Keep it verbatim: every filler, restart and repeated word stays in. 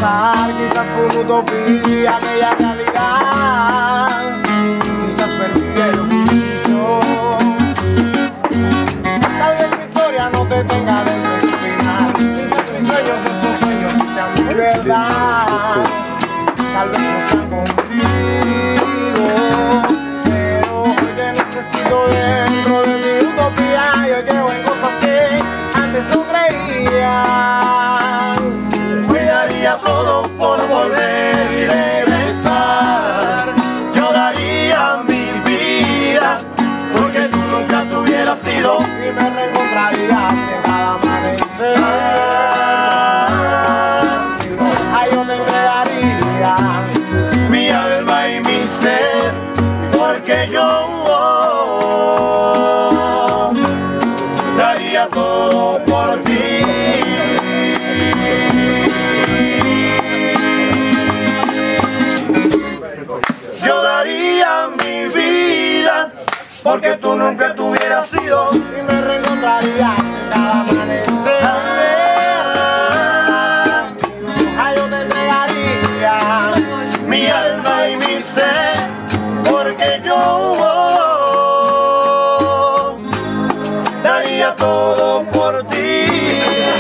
recordar, quizás fue una utopía aquella realidad, quizás perdí el juicio. Tal vez mi historia no te tenga desde el final, quizás mis sueños, esos sueños sí sean mi verdad, tal vez no sean contigo, pero hoy te necesito dentro de mi utopía. Yo creo en cosas que antes no creía. Hoy daría todo por volver y regresar. Yo daría mi vida porque tú nunca te hubieras sido y me reencontrarías en cada amanecer. Ay, yo te entregaría mi alma y mi ser porque yo oh, daría todo por ti. Yo daría mi vida porque tú nunca te hubieras sido y me reencontrarías en cada amanecer. Ay, yo te entregaría mi alma y mi ser porque yo oh, daría todo por ti.